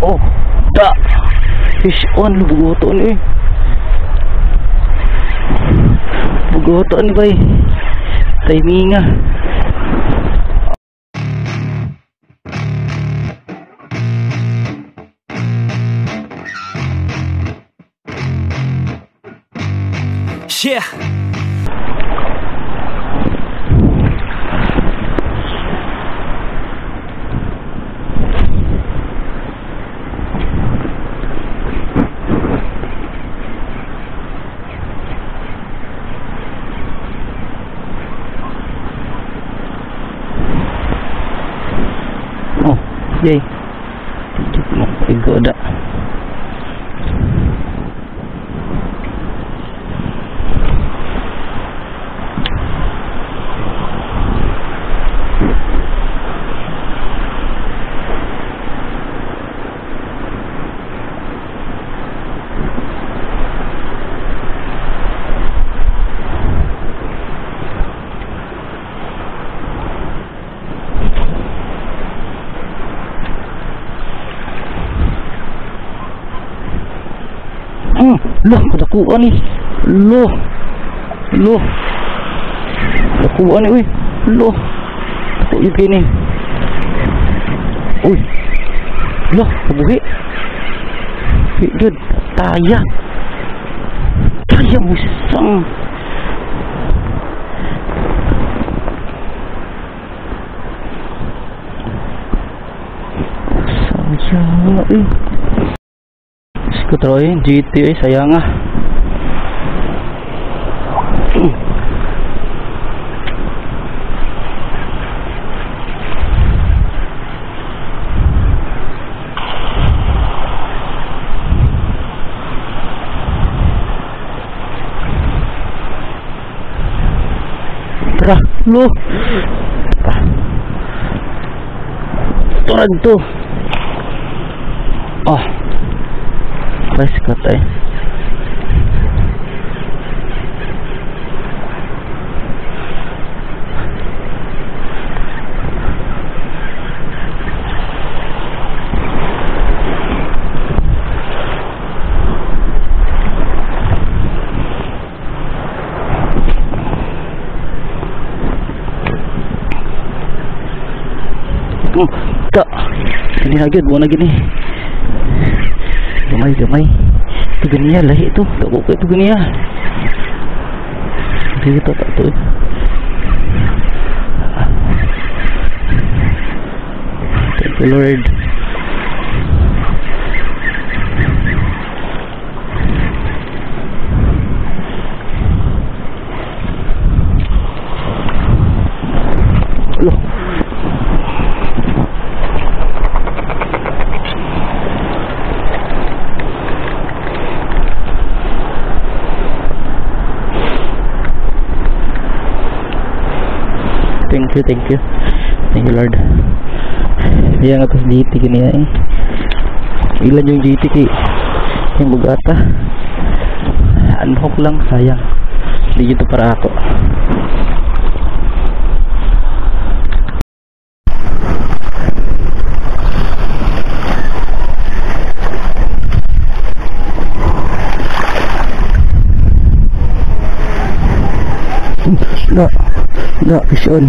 Oh, da. Fish on, bugoto ni. Bugoto ni bay. Timing ah. Yeah. Oh, yay. Tidak mau igoda. Loh, kadakuan ni. Loh. Kadakuan ni, uy. Loh. Takut yung gini. Uy. Loh, kabuhi. Hidud. Taya. Taya musang. Sayang, eh. Skuteroy GT sayang ah. Tara, lo. Turun tuh. Oh. Guys, katay. Oh, tak. Ini lagi, buat lagi ni. Gamay. Itu genia lah itu. Tak buka itu genia. Dia tak tu. Thank you Lord. Loh. Thank you Lord. Yang atas GT gini ya. Ilan yung GT ki yung bugata. Unhook lang, sayang. Hindi ito para ako. Enggak, fish on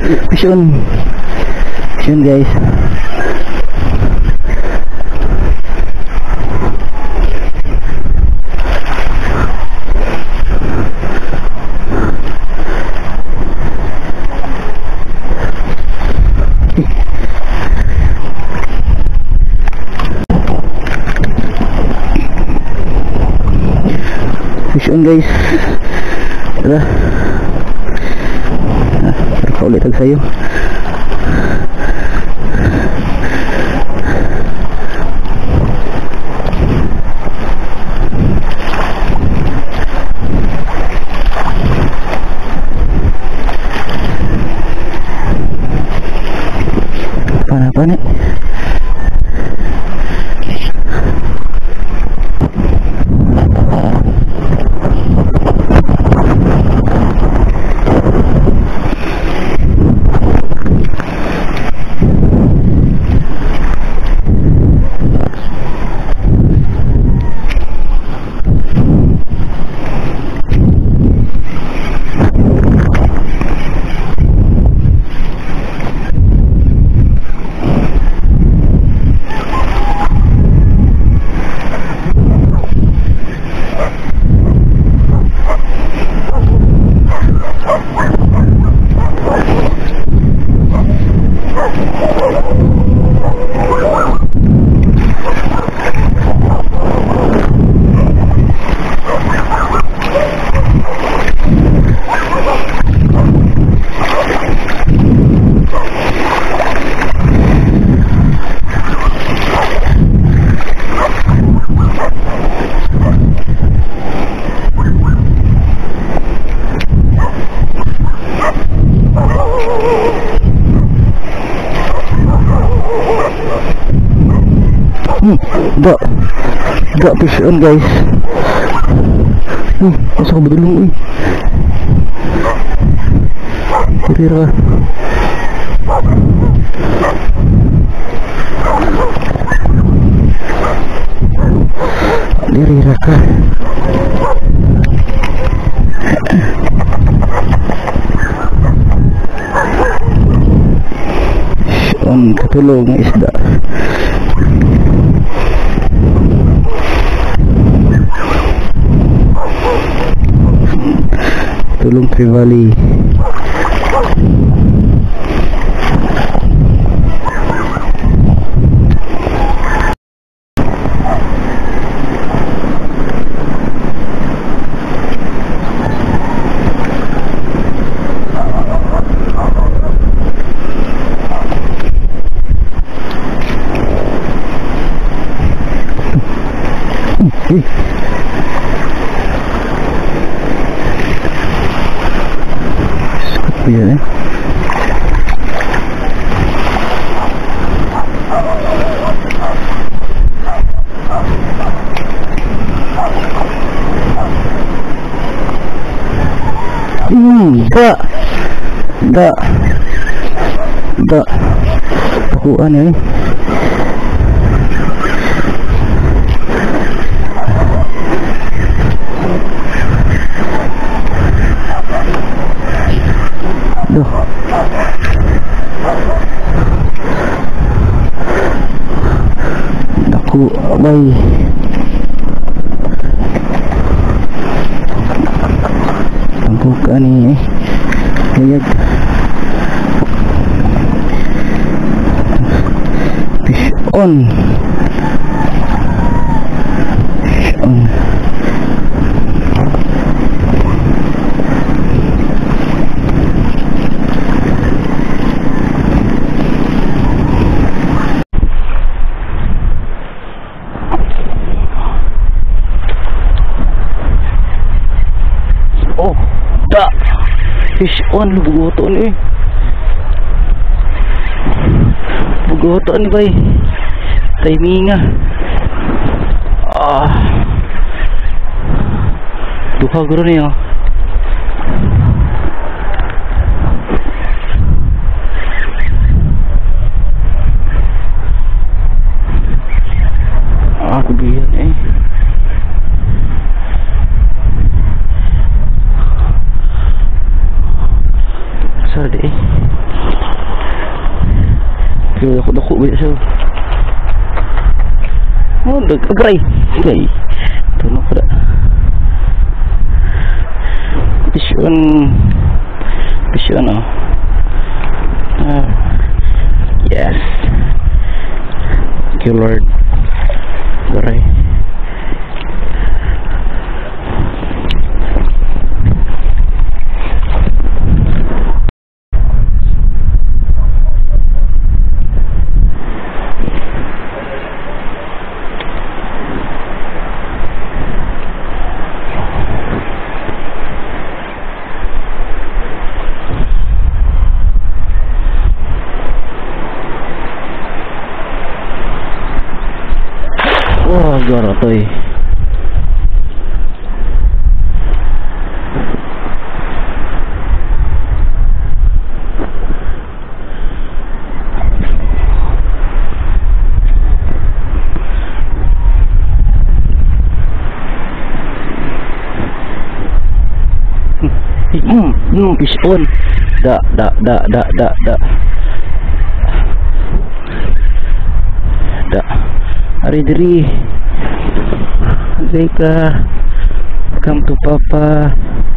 guys. Fish on guys. Tara. Ulit tag sayo. Apa nih? Da fish on guys. Masa ka badulong Tira. Dirira ka. On katulong ng isda. Tulong Trevally. Sakit yan Da takuan Duh. Naku, abay. Tampuka ni Hayag. Fish on. Fish on. Fish on, bugoto ni bugoto ni bay timing duha guru ni kebiyan Sorry Kaya ako dako ba siya agray tunok na Vision yes thank you Lord agray garo to fish on da hari diri Zeka come to papa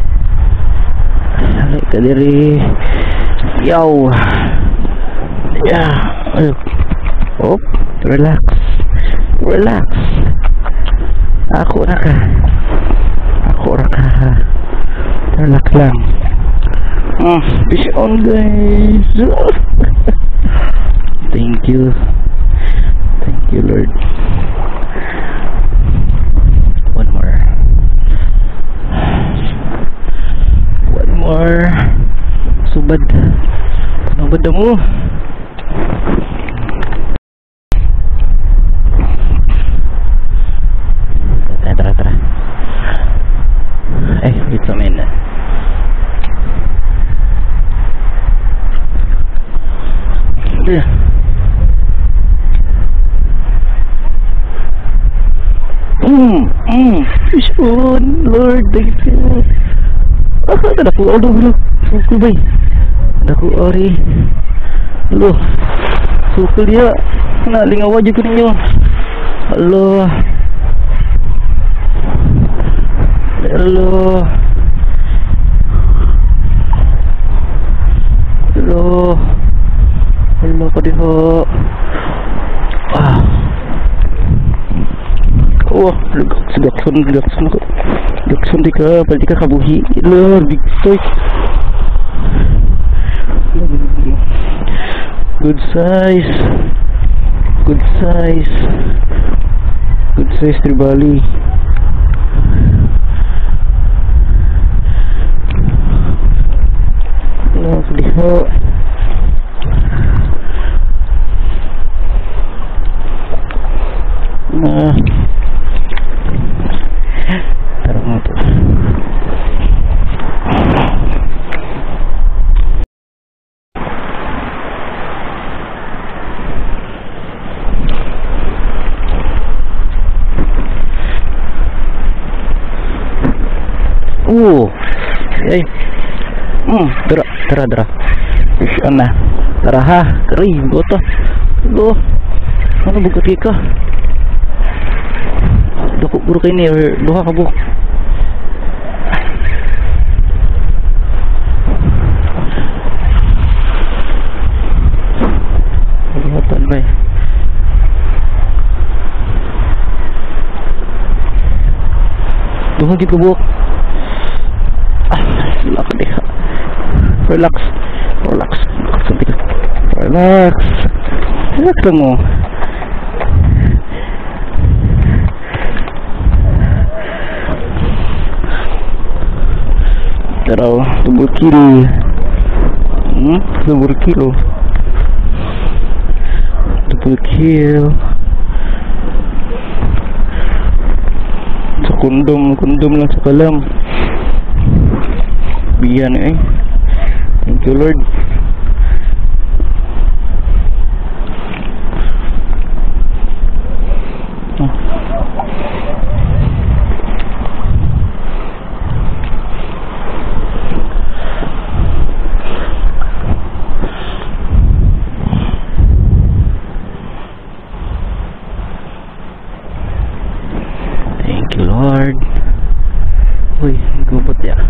balik ke diri yow oh relax aku raka relax lang fish on guys thank you Lord one more subad mo Isun, Lord, thank you. Ada ku auto bro. Sukul bay. Ada ku ori. Loh. Sukul dia. Nak lingaw aja ku ninyo. Allah. Allah. Allah. Allah kadiho. Wah, Jackson ko. Jackson di ka kabuhi. Lord, big toy. Good size. Good size tribali. Nah, kadiho. Nah, taruh motor. Ay, tara. Ish, ana, tara ha, kari, gota. Lo, ano buka ka? Dako bro kay ni duha ka buk. Lihatan bay. Duha gid ka buk. Relax. Relax lang mo. Taraw, double kill. Double kill. Sa kondom lang sa kalam. Biyan eh. Thank you Lord. Thank you Lord. Uy, gubat ya.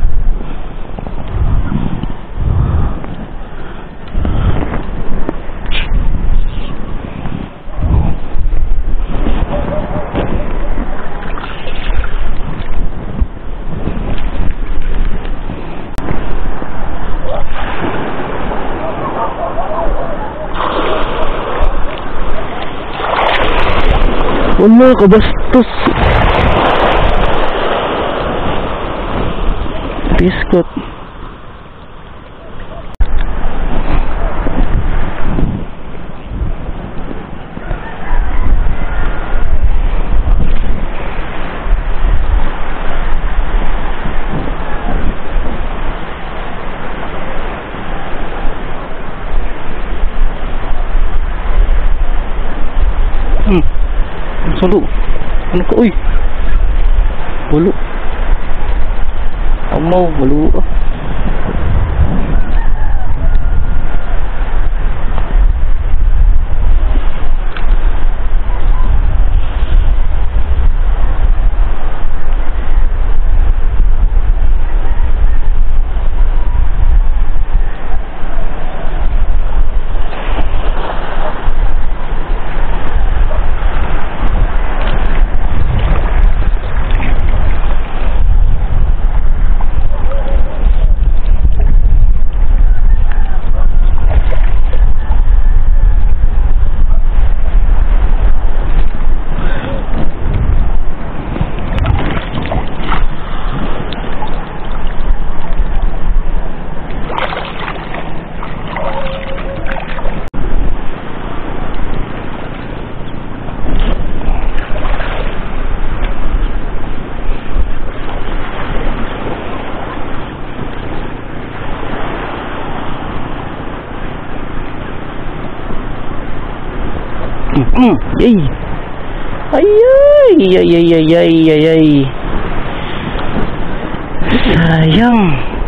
Wala, kabastos. Biskot. Solo. Ano ka, uy? Walo. Amaw, walo ah. Yay. Ayay. Sayang.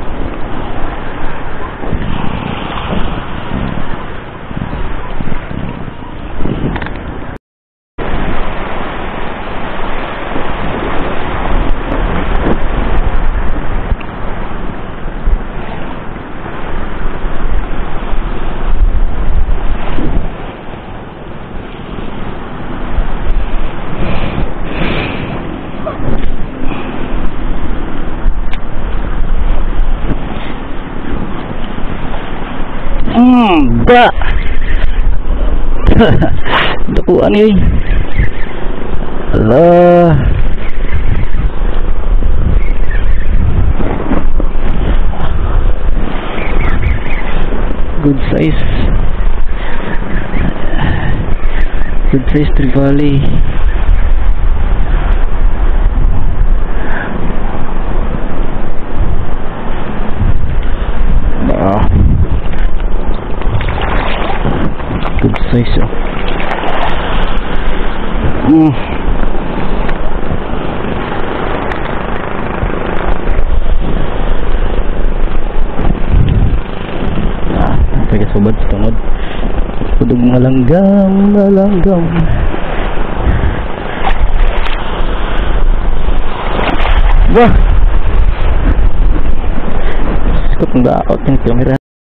Ba. Dakuan yun. Alah. Good size trevally. Good size, oh. Pakai sobat setengah untuk malanggam. Wah, skop nggak out yang kamera.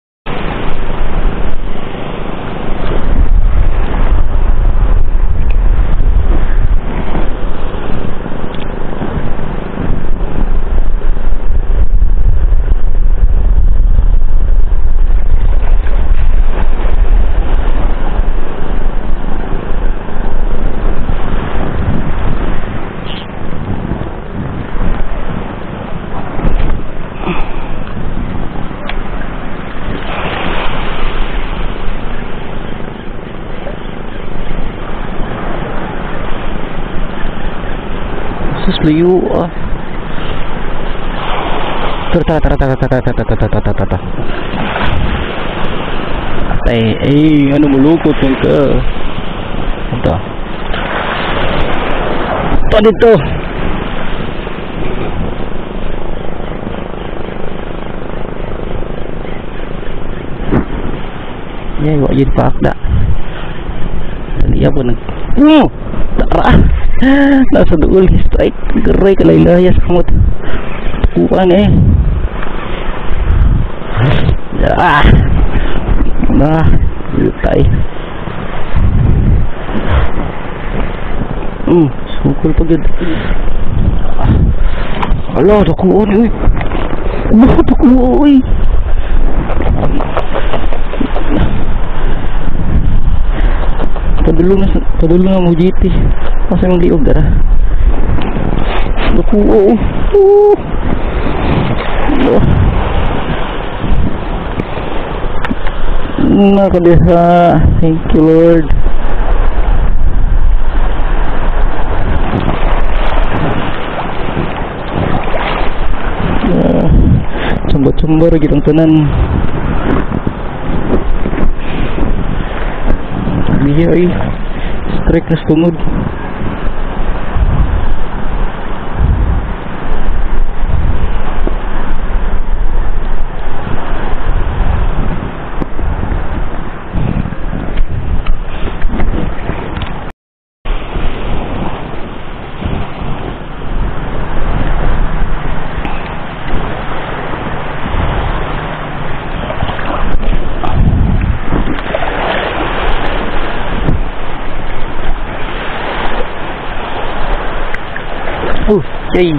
Layu ano mulukot yung ka ito dito wajib pakda liya po tara nasa duul strike gerai kalailaya samut kurang nah lutai sukul pagid ala dakuan dakuan padulong na mo jiti masa yung liog dara dakuan nakadesa. Thank you Lord. Sumber gitu tenan dia strike na tungod. Yay.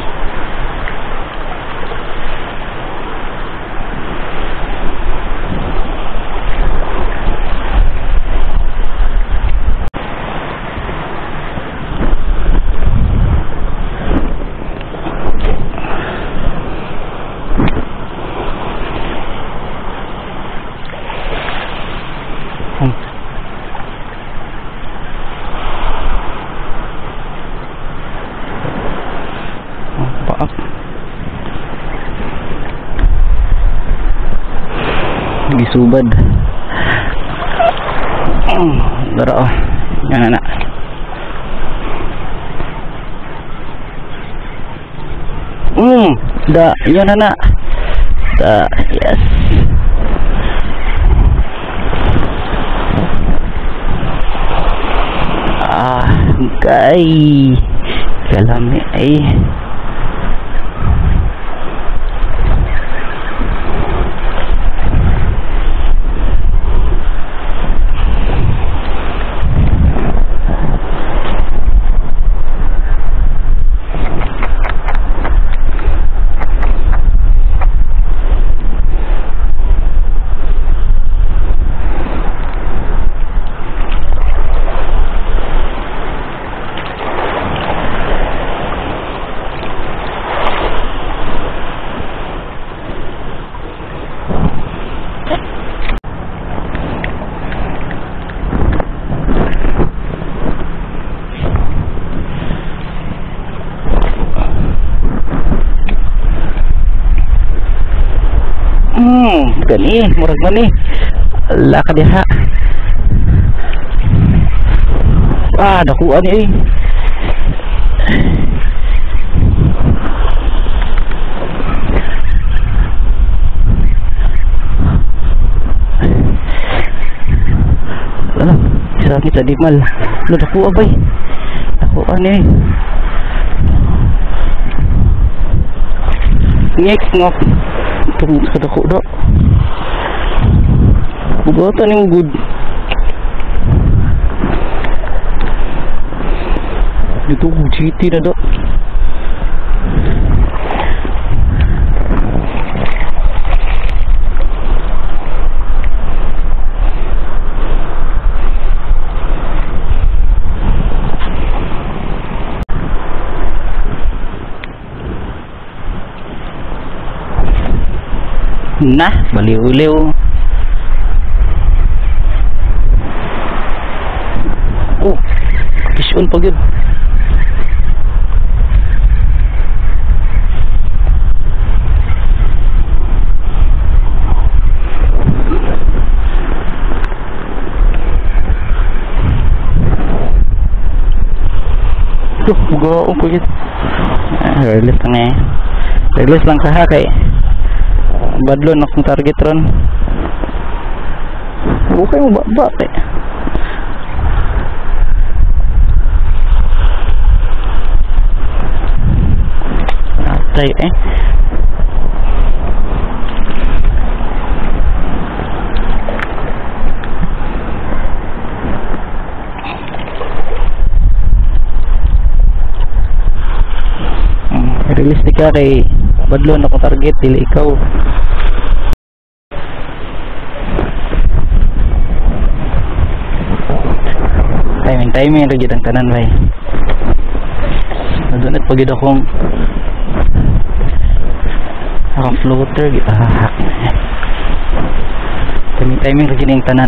Subad dara yan anak Da, yun na. Da, yes. Gay. Kalami ay. Gani, murag man ni. Ala ka diha. Dakuan ni. Ano? Sakit sa dimal. Dakuan bay. Dakuan ni. Ngek ngok. Tunggu sa dako do. Bugatan yung good. Ito GT na do. Nah, baliw-liw. Kisun pa yun. Bugaon pa yun. Release lang eh. Release lang kaha kay badlon akong target ron. Bukay mo ba kay atay realistic ka kay badlon akong target dili ikaw. Timing lagi ang tanan bay. Nadunit pagid akong floater gitahak. Timing lagi ang tanan.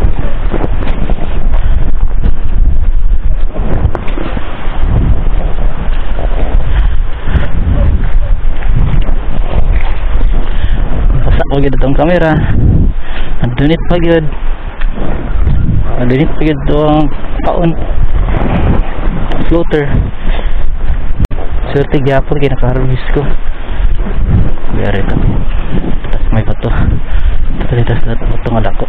Pasak pagid itong kamera. Nadunit pagid. Nadunit pagid itong paon floater. Swerte gyapon kay naka-harvest ko. Biar ito. Tas may bato. Tas bato nga dako.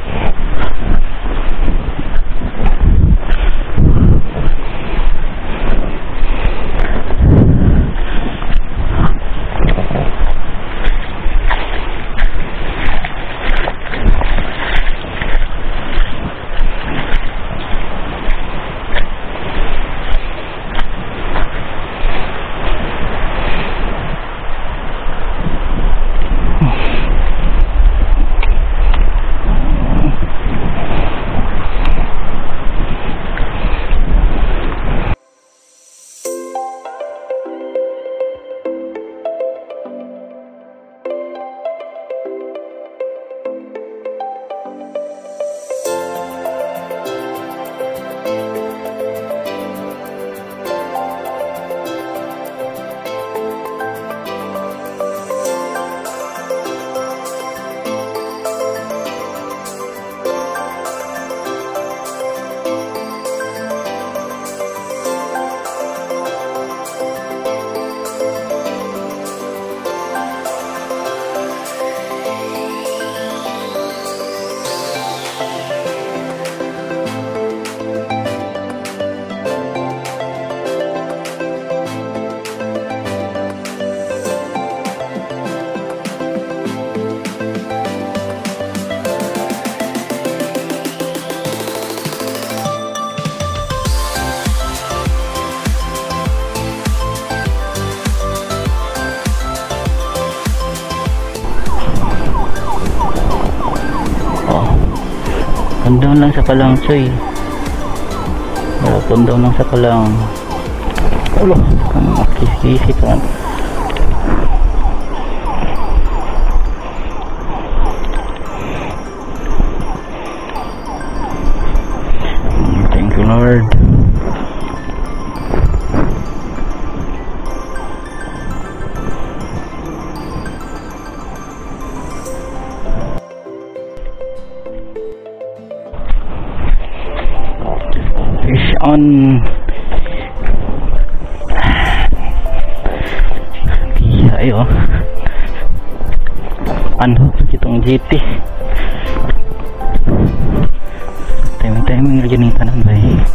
Pundown lang sa kalang, Choy. Pundown lang sa kalang. Ulo, makis-kisi pa. Thank you, Lord. Fish on. Ayo. Ano itong GT? Timing lagi ning tanan bay.